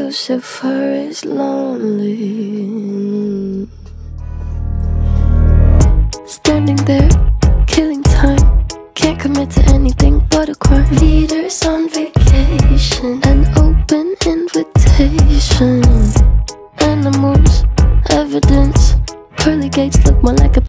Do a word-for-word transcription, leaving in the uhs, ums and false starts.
Lucifer is lonely. Standing there, killing time, can't commit to anything but a crime. Leaders on vacation, an open invitation. Animals, evidence, pearly gates look more like a